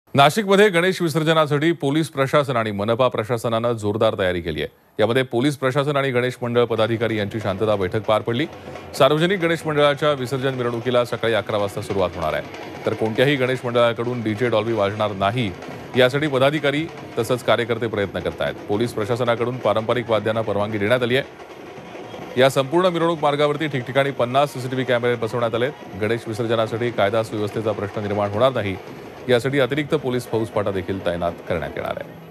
नाशिकमध्ये गणेश विसर्जनासाठी पोलीस प्रशासन आणि मनपा प्रशासनानं जोरदार तयारी केली आहे। यामध्ये पोलीस प्रशासन आणि गणेश मंडळ पदाधिकारी यांची शांतता बैठक पार पडली। सार्वजनिक गणेश मंडळाच्या विसर्जन मिरवणुकीला सकाळी 11 वाजता सुरुवात होणार आहे। तर कोणत्याही गणेश मंडळाकडून डीजे डॉल्बी वाजणार नाही यासाठी पदाधिकारी तसंच कार्यकर्ते प्रयत्न करतायत। पोलीस प्रशासनाकडून पारंपरिक वाद्यांना परवानगी देण्यात आली आहे। या संपूर्ण मिरवणूक मार्गावरती ठिकठिकाणी 50 सीसीटीव्ही कॅमेरे बसवण्यात आले। गणेश विसर्जनासाठी कायदा सुव्यवस्थेचा प्रश्न निर्माण होणार नाही यासाठी अतिरिक्त पोलीस फौजफाटा देखील तैनात करण्यात येणार आहे।